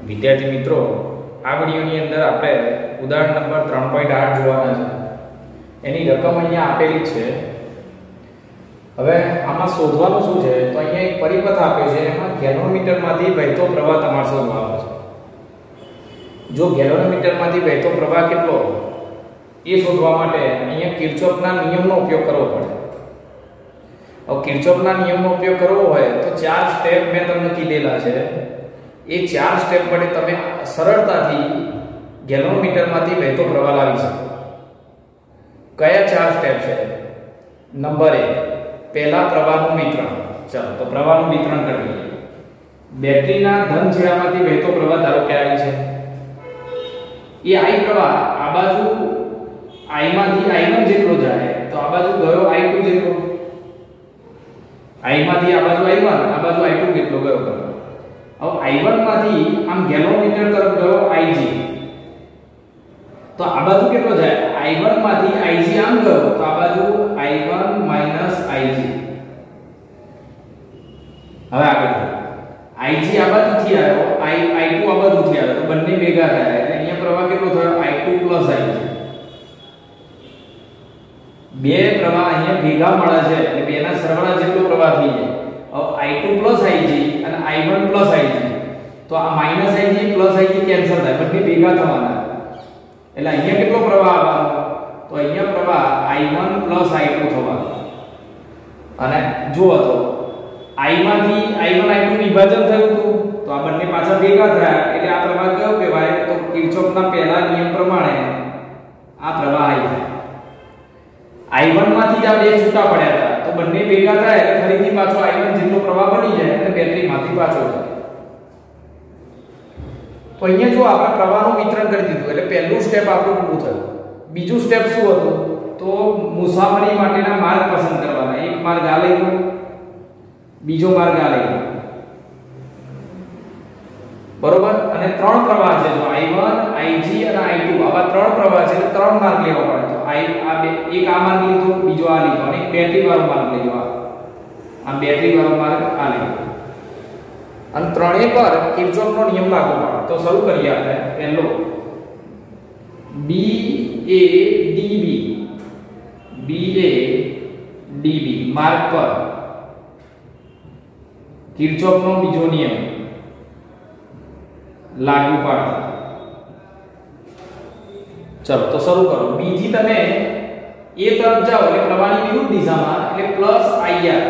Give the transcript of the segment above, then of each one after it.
વિદ્યાર્થી મિત્રો, આ વિડિયોની અંદર આપણે ઉદાહરણ નંબર 3.8 જોવાના છે. એની રકમ અહીંયા આપેલી છે. હવે આમાં શોધવાનું શું છે? તો અહીંયા એક પરિપથ આપ્યો છે, એમાં ગેલોનોમીટરમાંથી વહેતો પ્રવાહ તમારે શોધવાનો છે. જો ગેલોનોમીટરમાંથી વહેતો પ્રવાહ કેટલો એ શોધવા માટે અહીંયા કિર્ચોફના નિયમનો ઉપયોગ કરવો પડે. હવે કિર્ચોફના નિયમનો ઉપયોગ કરવો હોય તો 4 સ્ટેપ મેં તમને કીધેલા છે. એ 4 સ્ટેપ માટે તમે સરળતાથી ગેલોનોમીટરમાંથી વહેતો પ્રવાહ લાવી શકો. કયા 4 સ્ટેપ છે? નંબર 1, પહેલા પ્રવાહનું વિતરણ. ચલો તો પ્રવાહનું વિતરણ કરી લઈએ. બેટરીના ધન છેડામાંથી વહેતો પ્રવાહ ધારો કે I છે. એ I પ્રવાહ આ બાજુ I માંથી I1 જેટલો જાય તો આ બાજુ ગયો I2 જેટલો. I માંથી આ બાજુ I1, આ બાજુ I2 કેટલો ગયો કરો. હવે I1 માંથી આમ ગેલોમીટર તરફ ગયો Ig. તો આ બાજુ કેટલો જાય? I1 માંથી Ig આમ ગયો તો આ બાજુ I1 Ig. હવે આગળ Ig આ બાજુથી આવ્યો, I2 આ બાજુથી આવ્યો, તો બંને ભેગા થયા એટલે અહીંયા પ્રવાહ કેટલો થયો? I2 Ig. બે પ્રવાહ અહીંયા ભેગા મળે છે એટલે બેના સરવાળા જેટલો પ્રવાહ થઈ જાય. હવે I2 Ig અને I1 Ig, તો આ -Ig +Ig કેન્સલ થાય, બંને ભેગા થવાના. એટલે અહીંયા કેટલો પ્રવાહ આવવાનો? તો અહીંયા પ્રવાહ I1 I2 થવાનો. અને જુઓ તો I માંથી I1 I2 વિભાજન થયું હતું તો આ બંને પાછા ભેગા થયા એટલે આ પ્રવાહ કયો કહેવાય? તો કિર્ચોફના પહેલા નિયમ પ્રમાણે આ પ્રવાહ I છે. I1 માંથી આ બે છૂટા પડ્યા હતા તો બંને ભેગા થાય એટલે ફરીથી પાછો I1 જેટલો પ્રવાહ બની જાય અને બેટરીમાંથી પાછો જાય. તો અહીંયા જો આપણે પ્રવાહનું વિતરણ કરી દીધું એટલે પહેલું સ્ટેપ આપણું પૂરું થયું. બીજું સ્ટેપ શું હતું? તો મુસાફરી માટેના માર્ગ પસંદ કરવાના. એક માર્ગ આ લઈ લો, બીજો માર્ગ આ લઈ લો, બરોબર. અને 3 પ્રવાહ છે, જો I1 Ig અને I2 આવા 3 પ્રવાહ છે એટલે 3 માર્ગ લેવા પડે. તો એક આ માર્ગ લીધો, બીજો આ લીધો અને એક બેટરી વાળો માર્ગ લીધો. આ બેટરી વાળો માર્ગ આ લીધો અને ત્રણેય પર કિર્ચોફનો નિયમ લાગુ પડે. તો શરૂ કરીએ આપણે. પહેલો BA DB માર્ગ પર કિર્ચોફનો બીજો નિયમ લાગુ પાડો. ચલો તો શરૂ કરો. B થી તમે A તરફ જાઓ એટલે પ્રવાહની વિરુદ્ધ દિશામાં એટલે +IR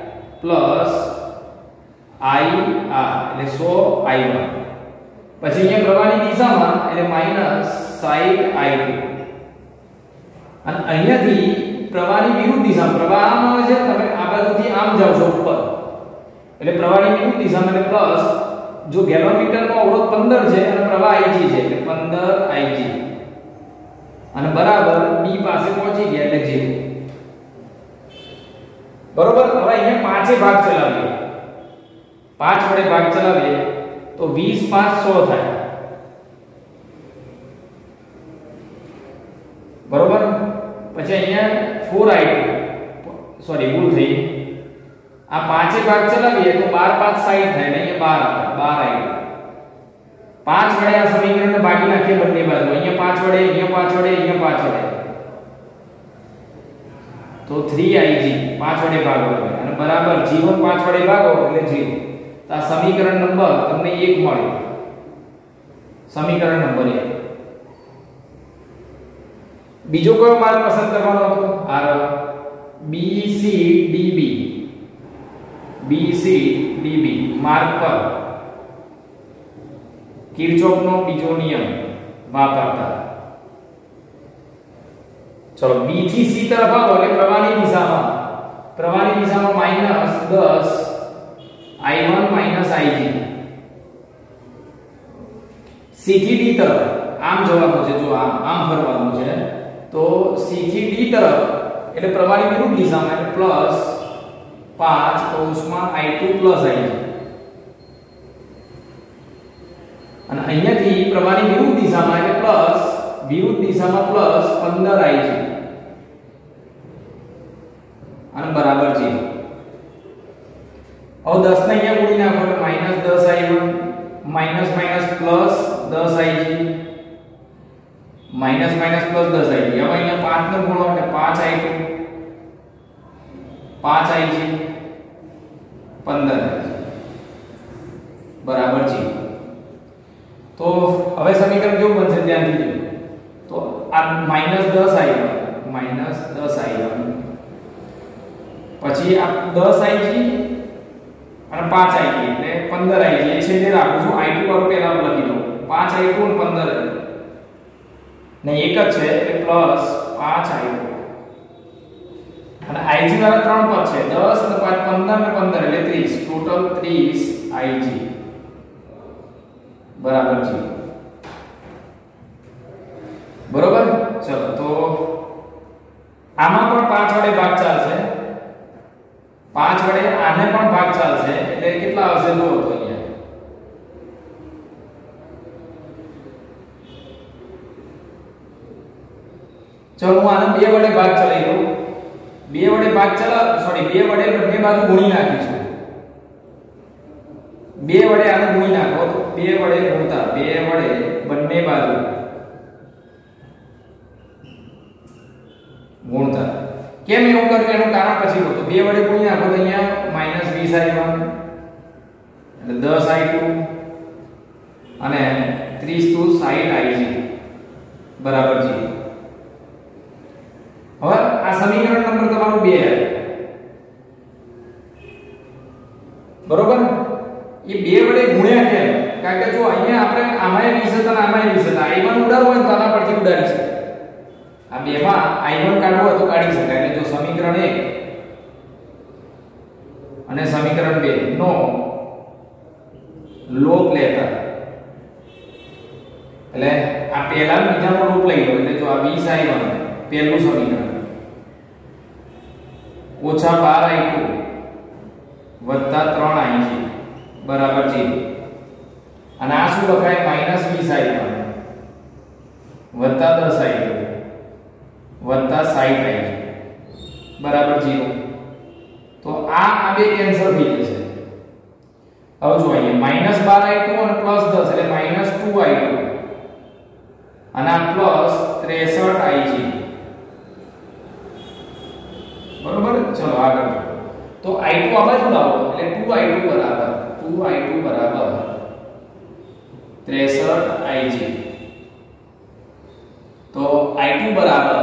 એટલે 100 I1. પછી અહીંયા પ્રવાહની દિશામાં એટલે -60 I2. અને અહીંયાથી પ્રવાહની વિરુદ્ધ દિશામાં પ્રવાહ આમ આવે છે, તમે આ બાજુથી આમ જાવ છો ઉપર એટલે પ્રવાહની વિરુદ્ધ દિશામાં એટલે પ્લસ. જો ગેલોમીટરનો અવરોધ 15 છે અને પ્રવાહ Ig છે એટલે 15 Ig અને બરાબર B પાસે પહોંચી ગયા એટલે 0. બરોબર. હવે અહીંયા પાંચે ભાગ ચલાવીએ. 5 વડે ભાગ ચલાવીએ તો 20 5 100 થાય. બરોબર. પછી અહીંયા 4I2, સોરી ભૂલ થઈ, આ પાંચે ભાગ ચલાવીએ તો 12 5 60 થાય ને અહીંયા 12 I2. 5 વડે આ સમીકરણને ભાગી નાખીએ બંને બાજુ. અહીંયા 5 વડે, અહીંયા 5 વડે, અહીંયા 5 વડે તો 3Ig 5 વડે ભાગો અને બરાબર G1 5 વડે ભાગો એટલે 0. તો આ સમીકરણ નંબર તમને 1 મળ્યો. સમીકરણ નંબર 1. બીજો કયો માર્ગ પસંદ કરવાનો હતો? આ BC DB માર્ગ પર કિર્ચોફનો બીજો નિયમ વાપરતા. ચલો B થી C તરફ આવો એટલે પ્રવાહની દિશામાં -10 I1 Ig. C થી D તરફ આમ જવાનું છે, જો આમ ફરવાનું છે તો C થી D તરફ એટલે પ્રવાહની વિરુદ્ધ દિશામાં એટલે +5 કૌંસમાં I2 Ig. અને અહીંયાથી પ્રવાહની વિરુદ્ધ દિશામાં એટલે વિરુદ્ધ દિશામાં +15 Ig અને બરાબર 0. હવે 10 ને અહીંયા મૂકી નાખો એટલે -10 I1 માઈનસ માઈનસ પ્લસ 10 આવી ગઈ, માઈનસ માઈનસ પ્લસ 10 આવી ગઈ. હવે અહીંયા 5 નો ગુણો એટલે 5 આવી, 5 આવી ગઈ, 15 બરાબર છે. તો હવે સમીકરણ કેવું બનશે ધ્યાનથી જુઓ. તો આ માઈનસ 10 આવ્યું, માઈનસ 10 આવ્યું, પછી આ 10 આવી ગઈ અને 5 આવી ગઈ એટલે 15 આવી ગઈ. એ છેલ્લે રાખું છું, i2 વાળું પહેલા લખી દઉં. 5 i2 અને 15 ને એક જ છે એટલે પ્લસ 5 i2 અને ig વાળા 3 પદ છે, 10 ને 5 15 ને 15 એટલે 30, ટોટલ 30 ig બરાબર છે. બરોબર. ચલો તો આમાં પણ 5 વડે ભાગ ચાલશે, 5 વડે આને પણ ભાગ ચાલશે એટલે કેટલા આવશે જો તો અહીંયા ચલો હું આને 2 વડે ભાગ ચલાવી દઉં. 2 વડે ભાગ સોરી 2 વડે બંને બાજુ ગુણી નાખીશું. 2 વડે આને ગુણી નાખો તો 2 વડે ગુણતા 2 વડે બંને બાજુ ગુણતા. કેમ એવું કર્યું એનું કારણ પછી કહો. તો 2 વડે ગુણી નાખો તો અહીંયા માઈનસ 20 i1 એટલે 10 i2 અને 30 તો 60 ig બરાબર છે. હવે આ સમીકરણ નંબર તમારું 2 બરોબર. એ 2 વડે ગુણ્યા કેમ? કારણ કે જો અહીંયા આપણે આમાંય 20 હતા અને આમાંય 20 હતા, i1 ઉડાડવો હોય તો આના પરથી ઉડાડી શકાય. આ બેમાં i1 કાઢવો હોય તો કાઢી શકાય. એટલે જો સમીકરણ 1 અને સમીકરણ 2 નો લોપ લેતા એટલે આ પહેલા બીજાનો લોપ લઈ લો એટલે જો આ 20i1 પહેલું સમીકરણ ઓછા 12i2 વત્તા 3ig બરાબર છે. અને આ શું લખાય માઈનસ 20i1 વત્તા 10i2 વત્તા 60i બરાબર 0. તો આ બે કેન્સલ થઈ જશે. હવે જો અહીંયા માઈનસ 12i2 અને પ્લસ 10 એટલે માઈનસ 2i2 અને આ પ્લસ 63ig બરોબર. ચલો આગળ. તો i2 આ બાજુ લાવો એટલે 2i2 બરાબર 63ig. તો i2 બરાબર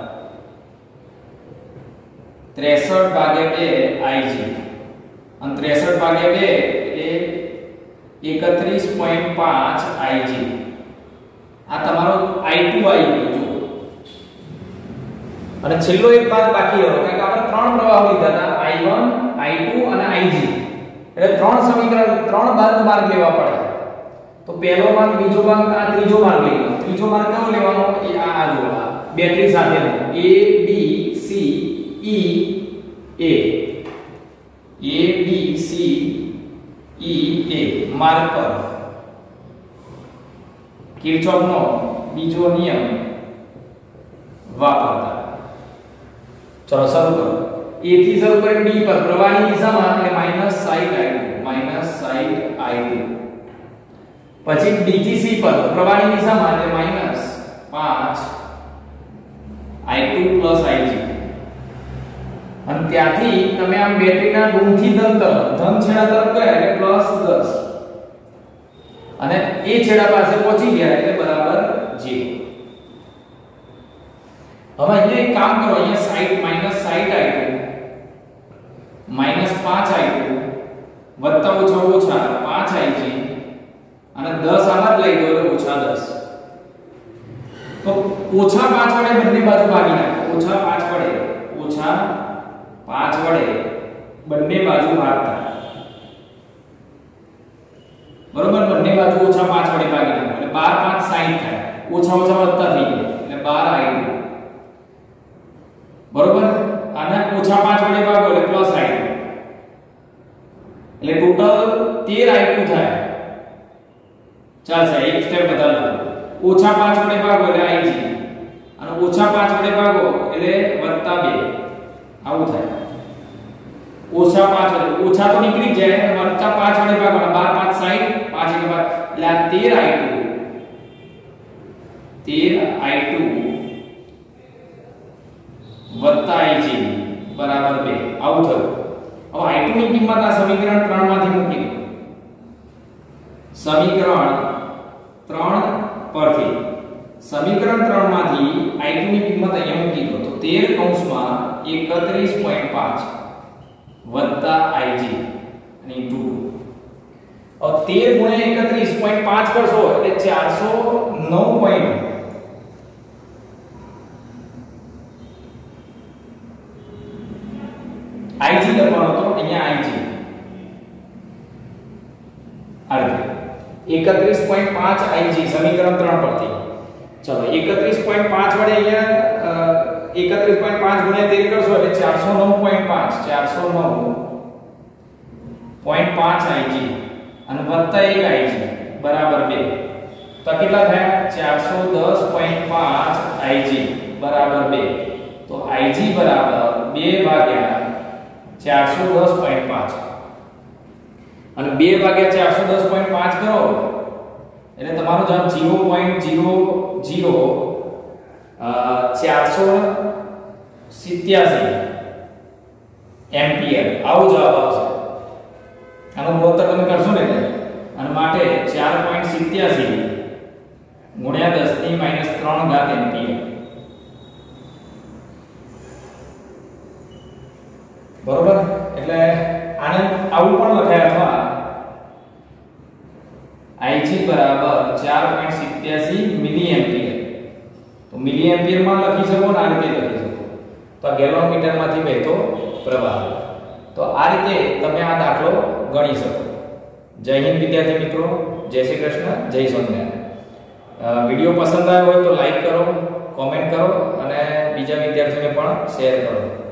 63 ભાગ્યા 2 ig અને 63 ભાગ્યા 2 એટલે 31.5 ig. આ તમારો i2 આવી ગયો જો. અને છેલ્લો એક ભાગ બાકી રહ્યો કારણ કે આપણે ત્રણ પ્રવાહો લીધા હતા i1 i2 અને ig. એટલે ત્રણ સમીકરણ ત્રણ માર્ગ લેવા પડે. તો પહેલો માર્ગ, બીજો માર્ગ, આ ત્રીજો માર્ગ લેવાનો. ત્રીજો માર્ગ કયો લેવાનો? એ આ જો આ બેટરી સાથેનો a b c e a b c e a માર્ગ પર કિર્ચોફનો બીજો નિયમ વાપરતા. ચલો શરૂ કરો. a થી શરૂ કરીને b પર પ્રવાહની દિશામાં એટલે -60i2 પછી b થી c પર પ્રવાહની દિશામાં એટલે -5i2 ig. અને ત્યાંથી તમે આમ બેટરીના ઋણથી ધન તરફ, ધન છેડા તરફ ગયા એટલે +10 અને એ છેડા પાસે પહોંચી ગયા એટલે બરાબર 0. હવે અહીંયા એક કામ કરો, અહીંયા -60i2 -5i2 વત્તા ઓછા 5ig અને 10 આમાં જ લઈ દો એટલે -10. તો -5 વડે બંને બાજુ ભાગી નાખો. -5 વડે બંને બાજુ ભાગતા. બરોબર. બંને બાજુ -5 વડે ભાગી નાખો એટલે 12 5 60 થાય. ઓછા વત્તા થઈ ગયા એટલે 12i2 બરોબર. આને -5 વડે ભાગો એટલે +i2 એટલે ટોટલ 13i2 થાય. ચાલશે એક સ્ટેપ બદલો. -5 વડે ભાગો એટલે ig અને -5 વડે ભાગો એટલે +2 આવું થાય. -5 વડે ઓછા તો નીકળી જાય અને +5 વડે ભાગો 12 5 60 5 1 12 એટલે આ 13i2 વત્તા ig બરાબર 2 આવું થયું. હવે i2 ની કિંમત આ સમીકરણ 3 માંથી મૂકી દો. સમીકરણ 3 પરથી સમીકરણ 3 માંથી i2 ની કિંમત અહીંયા મૂકી દો તો 13 કૌંસમાં 31.5 વત્તા ig અને ઇન્ટુ 2. હવે 13 ગુણ્યા 31.5 કરશો એટલે 409. ig લખવાનો તો અહીંયા ig આ રીતે 31.5 ig સમીકરણ 3 પરથી. ચલો 31.5 વડે અહીંયા 31.5 ગુણ્યા 13 કરશો એટલે 409.5 ig અને વત્તા 1 ig બરાબર 2. તો કેટલા થયા 410.5 ig બરાબર 2. તો ig બરાબર 2 ભાગ્યા 410.5 અને 2 ભાગ્યા 410.5 કરો એટલે તમારો જવાબ 0.00487 એમ્પિયર આવો જવાબ આવશે. આનો ગુણોત્તર તમે કરશો ને અને માટે 4.87 ગુણ્યા 10 ની -3 ઘાત એમ્પિયર. બરોબર. એટલે આને આવું પણ લખાય અથવા ig બરાબર 4.87 મિલી એમ્પિયર. તો મિલી એમ્પિયર માં લખી શકો ને આ રીતે લખી શકો. તો આ ગેલોન મીટર માંથી વહેતો પ્રવાહ. તો આ રીતે તમે આ દાખલો ગણી શકો. જય હિન્દ વિદ્યાર્થી મિત્રો, જય શ્રી કૃષ્ણ, જય સ્વામિનારાયણ. વિડિયો પસંદ આવ્યો હોય તો લાઈક કરો, કોમેન્ટ કરો અને બીજા વિદ્યાર્થીઓને પણ શેર કરો.